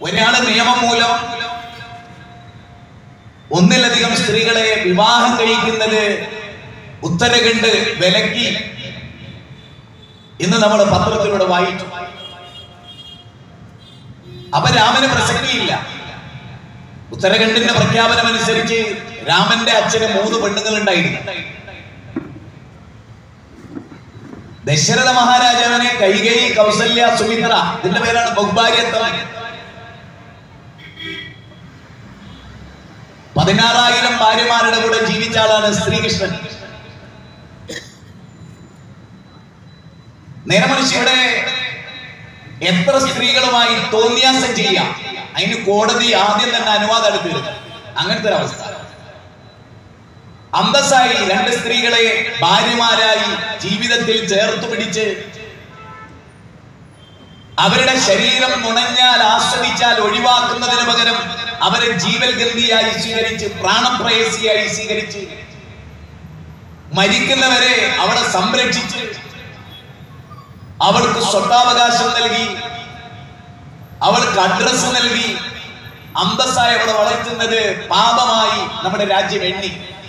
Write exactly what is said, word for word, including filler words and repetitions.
ഒരാള് നിയമം മൂലം ഒന്നിലധികം സ്ത്രീകളെ വിവാഹം കഴിക്കുന്നത് ഉത്തരഖണ്ഡ് വിലക്കി ഇന്ന് നമ്മൾ പത്രത്തിലൂടെ വായിച്ചു. അപ്പൊ രാമന് പ്രസക്തിയില്ല. ഉത്തരഖണ്ഡിന്റെ പ്രഖ്യാപനം അനുസരിച്ച് രാമന്റെ അച്ഛന് മൂന്ന് പെണ്ണുങ്ങൾ ഉണ്ടായിരുന്നു. ദശരഥ മഹാരാജാവിനെ കൈകേയി, കൗസല്യ, സുമിത്ര, ഇതിന്റെ പേരാണ് ബഹുഭാര്യത്വം. പതിനാറായിരം ഭാര്യമാരുടെ കൂടെ ജീവിച്ച ആളാണ് ശ്രീകൃഷ്ണൻ. നേരെ മനുഷ്യരുടെ എത്ര സ്ത്രീകളുമായി തോന്നിയാസം ചെയ്യാം, അതിന് കോടതി ആദ്യം തന്നെ അനുവാദം എടുത്തിരുന്നു. അങ്ങനത്തെ ഒരു അവസ്ഥ. അന്തസ്സായി രണ്ട് സ്ത്രീകളെ ഭാര്യമാരായി ജീവിതത്തിൽ ചേർത്തു പിടിച്ച് അവരുടെ ശരീരം നുണഞ്ഞാൽ ആസ്വദിച്ചാൽ ഒഴിവാക്കുന്നതിന് പകരം അവരെ ജീവൽഗന്ധിയായി സ്വീകരിച്ച്, പ്രാണപ്രേയസിയായി സ്വീകരിച്ച്, മരിക്കുന്നവരെ അവളെ സംരക്ഷിച്ച് അവൾക്ക് സ്വത്താവകാശം നൽകി, അവൾക്ക് അഡ്രസ് നൽകി അന്തസ്സായി അവളെ വളർത്തുന്നത് പാപമായി നമ്മുടെ രാജ്യം എണ്ണി.